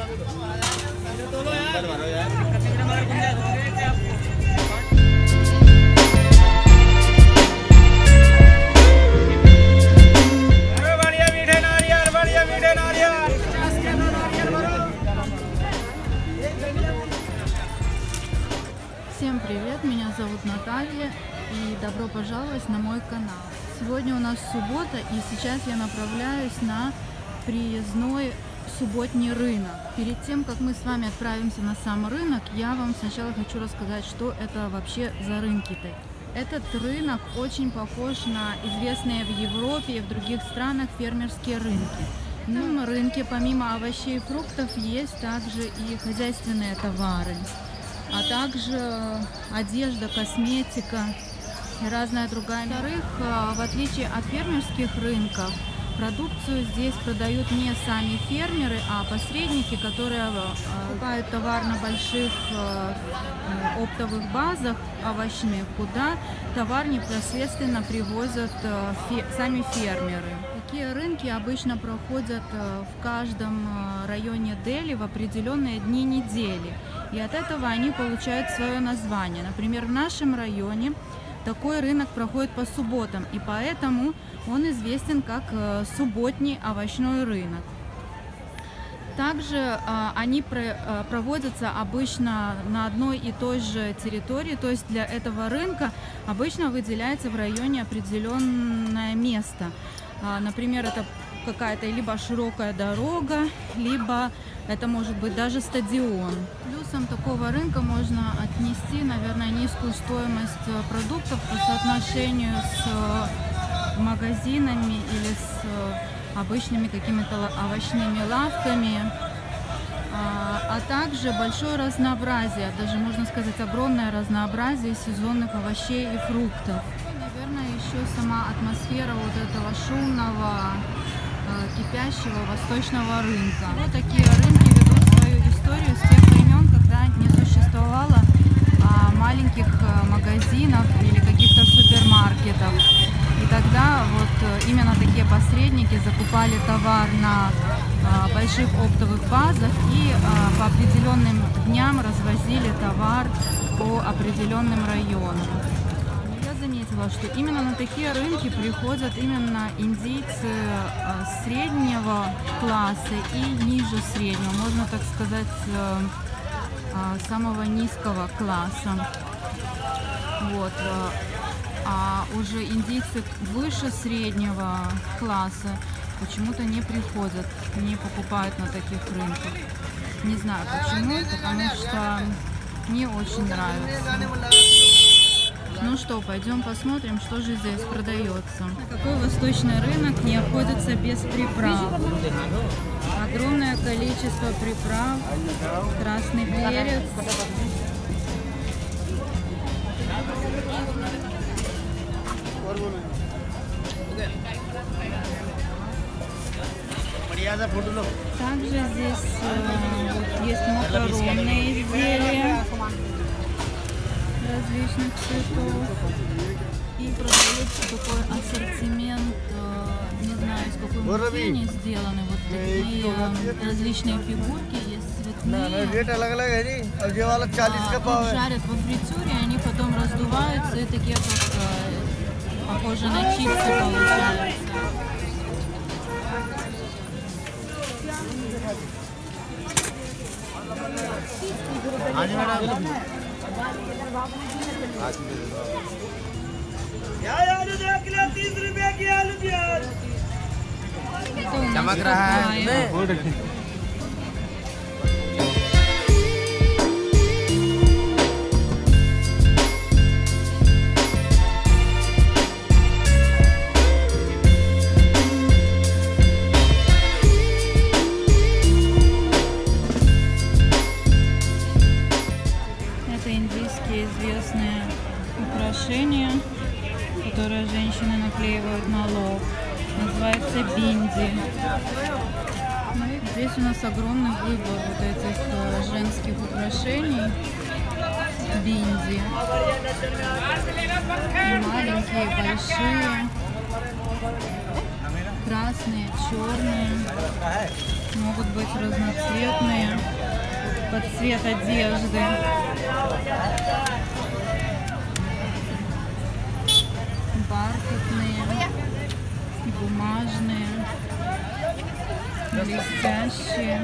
Всем привет, меня зовут Наталья и добро пожаловать на мой канал. Сегодня у нас суббота и сейчас я направляюсь на приездной субботний рынок. Перед тем, как мы с вами отправимся на сам рынок, я вам сначала хочу рассказать, что это вообще за рынки-то. Этот рынок очень похож на известные в Европе и в других странах фермерские рынки. На этом рынке помимо овощей и фруктов есть также и хозяйственные товары, а также одежда, косметика и разная другая. Во-вторых, в отличие от фермерских рынков, продукцию здесь продают не сами фермеры, а посредники, которые покупают товар на больших оптовых базах овощных, куда товар непосредственно привозят сами фермеры. Такие рынки обычно проходят в каждом районе Дели в определенные дни недели. И от этого они получают свое название. Например, в нашем районе такой рынок проходит по субботам, и поэтому он известен как субботний овощной рынок. Также они проводятся обычно на одной и той же территории, то есть для этого рынка обычно выделяется в районе определенное место. Например, это какая-то либо широкая дорога, либо это может быть даже стадион. Плюсом такого рынка можно отнести, наверное, низкую стоимость продуктов по соотношению с магазинами или с обычными какими-то овощными лавками, а также большое разнообразие, даже можно сказать огромное разнообразие сезонных овощей и фруктов. Наверное, еще сама атмосфера вот этого шумного, кипящего восточного рынка. Вот такие рынки ведут свою историю с тех времен, когда не существовало маленьких магазинов или каких-то супермаркетов. И тогда вот именно такие посредники закупали товар на больших оптовых базах и по определенным дням развозили товар по определенным районам. Заметила, что именно на такие рынки приходят именно индийцы среднего класса и ниже среднего, можно так сказать, самого низкого класса. Вот. А уже индийцы выше среднего класса почему-то не приходят, не покупают на таких рынках. Не знаю почему, потому что мне очень нравится. Ну что, пойдем посмотрим, что же здесь продается. Какой восточный рынок не обходится без приправ. Огромное количество приправ, красный перец. Также здесь есть макаронные изделия различных цветов, и продается такой ассортимент, не знаю, из какой материи сделаны, вот такие различные фигурки, есть цветные, жарят во фритюре, они потом раздуваются и такие как похожи на чипсы получаются. चमक रहा है। Это индийские известные украшения, которые женщины наклеивают на лоб. Называется бинди. Здесь у нас огромный выбор вот этих женских украшений. Бинди. И маленькие, и большие. красные, черные, могут быть разноцветные, под цвет одежды. Бархатные, бумажные, блестящие.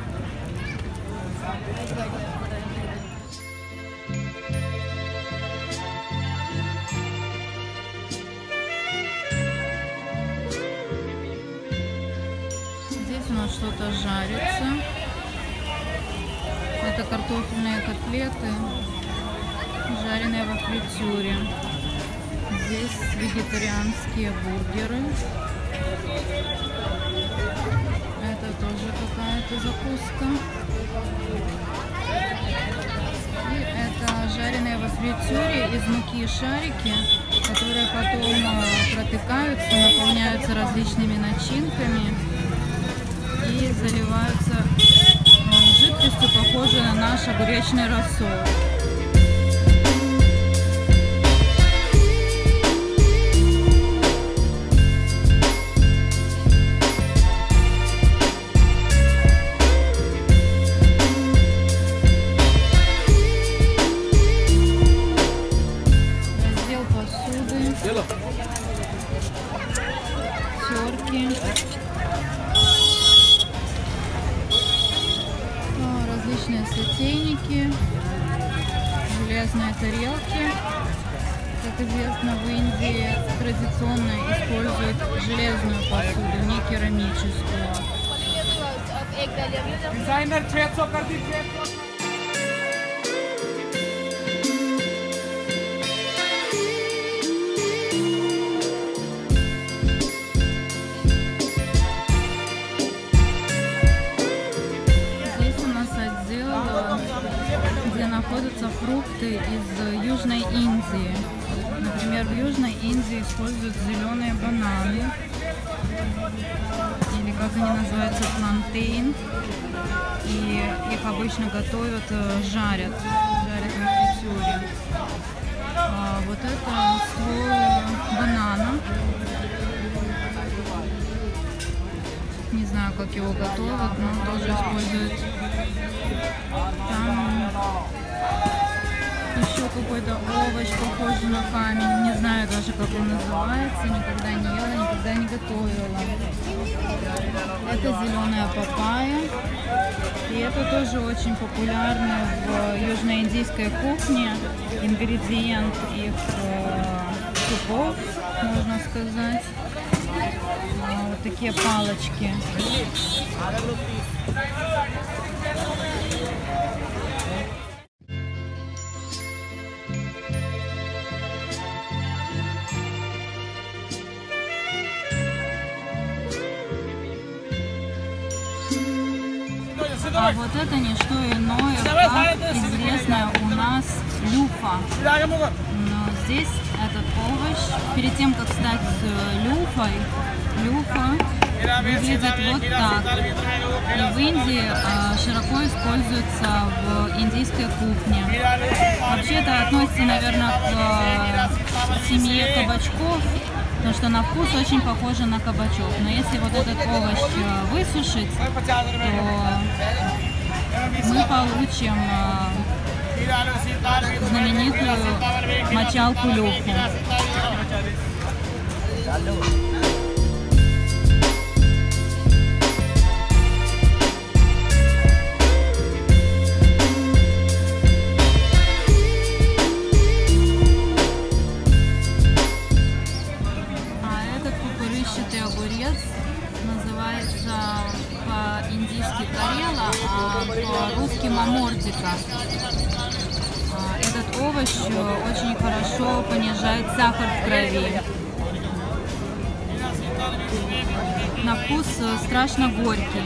Здесь у нас что-то жарится. Это картофельные котлеты, жареные во фритюре. Здесь вегетарианские бургеры. Это тоже какая-то закуска. И это жареные во фритюре из муки шарики, которые потом протыкаются, наполняются различными начинками и заливаются жидкостью, похожей на наш огуречный рассол. Раздел посуды, терки. Различные сотейники, железные тарелки. Как известно, в Индии традиционно используют железную посуду, не керамическую. Где находятся фрукты из Южной Индии. Например, в Южной Индии используют зеленые бананы, или как они называются, плантейн. И их обычно готовят, жарят в фритюре. Вот это ствол банана. Не знаю, как его готовят, но тоже используют. Там еще какой-то овощ, похожий на камень. Не знаю даже, как он называется. Никогда не ела, никогда не готовила. Это зеленая папайя. И это тоже очень популярно в южноиндийской кухне. Ингредиент их супов, можно сказать. Вот такие палочки. А вот это не что иное, как известная у нас люфа. Но здесь этот овощ, перед тем, как стать люфой, люфа выглядит вот так. И в Индии широко используется в индийской кухне. Вообще это относится, наверное, к семье кабачков, потому что на вкус очень похоже на кабачок. Но если вот этот овощ высушить, то мы получим знаменитую мочалку люфу. Огурец называется по-индийски карела, а по-русски мамордика. Этот овощ очень хорошо понижает сахар в крови. На вкус страшно горький.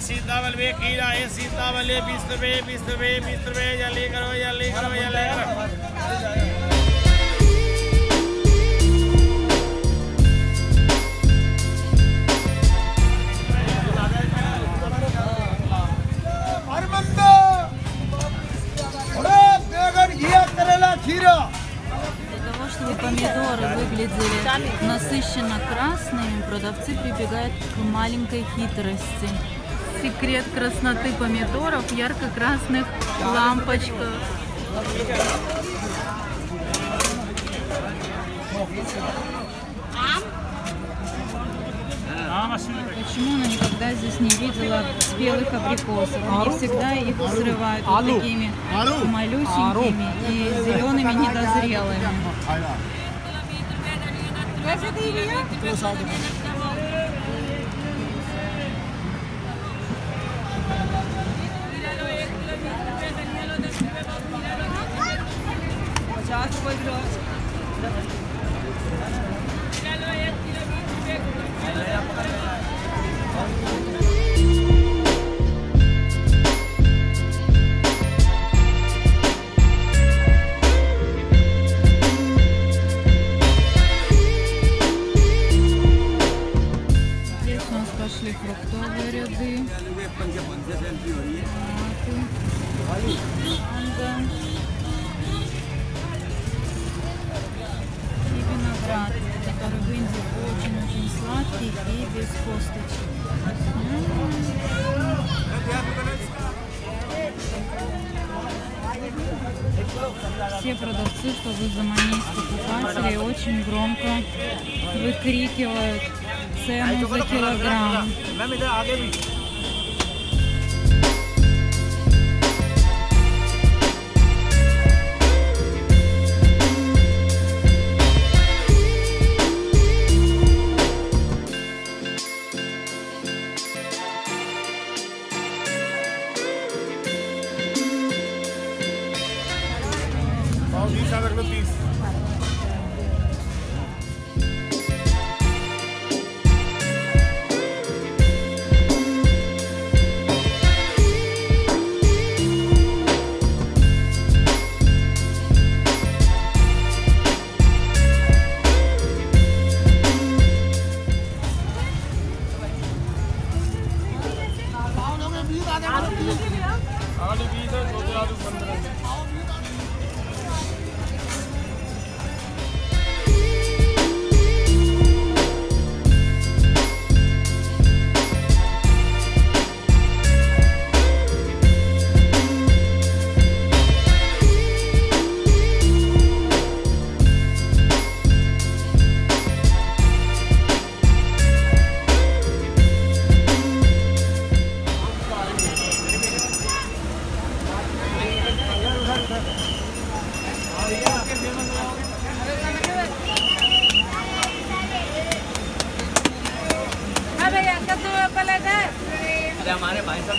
सीताफल भी खीरा है, सीताफल 20 रुपये 20 रुपये 20 रुपये। जल्दी करो जल्दी करो जल्दी करो। Для того, чтобы помидоры выглядели насыщенно красными, продавцы прибегают к маленькой хитрости. Секрет красноты помидоров в ярко-красных лампочках. Почему она никогда здесь не видела спелых абрикосов? Они всегда их срывают вот такими малюсенькими и зелеными недозрелыми. Здесь у нас пошли фруктовые ряды. Манго. И виноград, который в Индии очень-очень сладкий и без косточек. Все продавцы, чтобы заманить покупателей, очень громко выкрикивают цену за килограмм. हमारे भाई साहब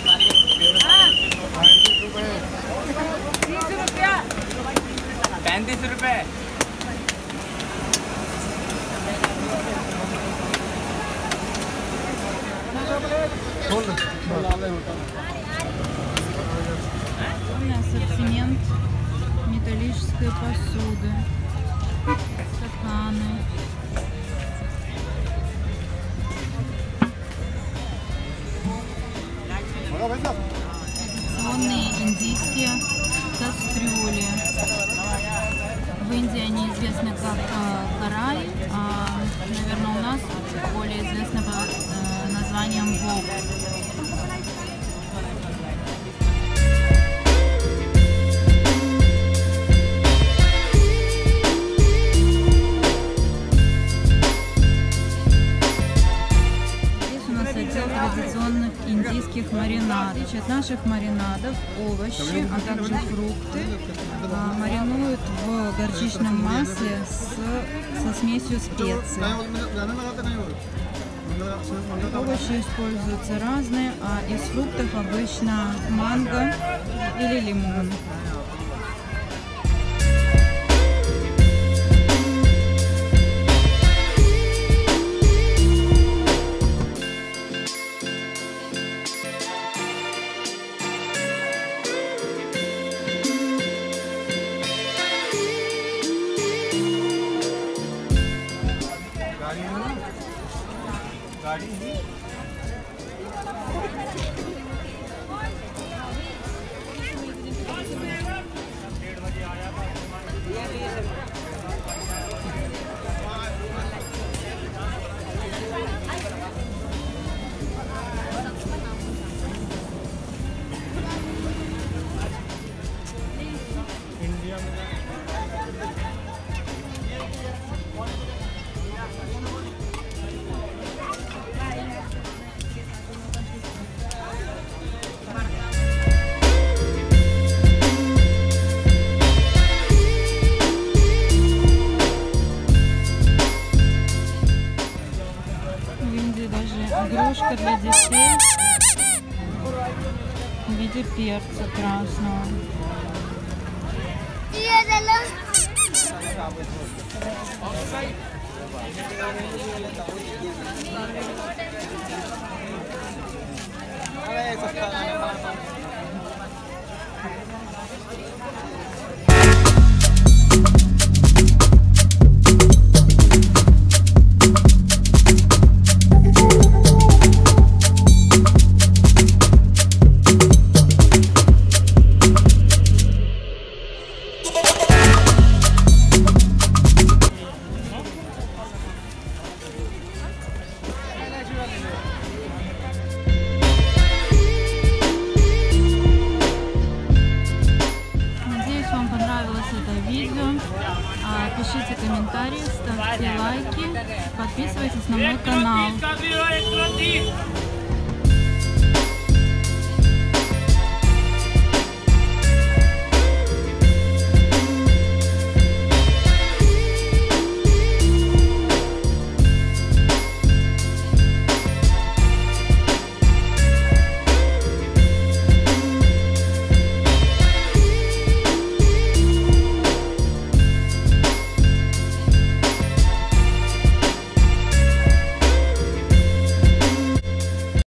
35 रुपये। Полный ассортимент металлической посуды, стаканы. Традиционные индийские кастрюли. В Индии они известны как карай, а, наверное, у нас более известны под названием вок. Традиционных индийских маринадов. В отличие от наших маринадов, овощи, а также фрукты маринуют в горчичном масле со смесью специй. Овощи используются разные, а из фруктов обычно манго или лимон. Игрушка для детей в виде перца красного. Надеюсь, вам понравилось это видео. Пишите комментарии, ставьте лайки, подписывайтесь на мой канал.